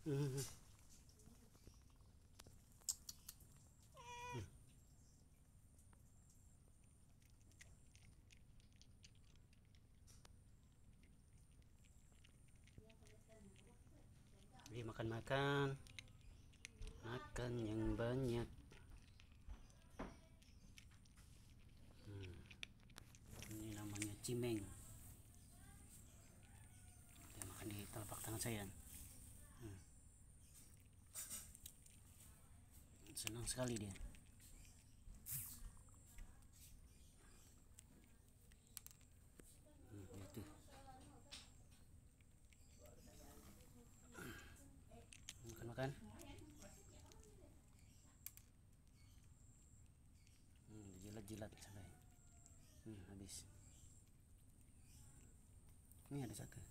Hmm. Jadi makan-makan, makan yang banyak. Ini namanya cimeng. Dia makan di telapak tangan saya. Senang sekali dia. Itu makan-makan. Jilat-jilat sampai habis. Ini ada satu.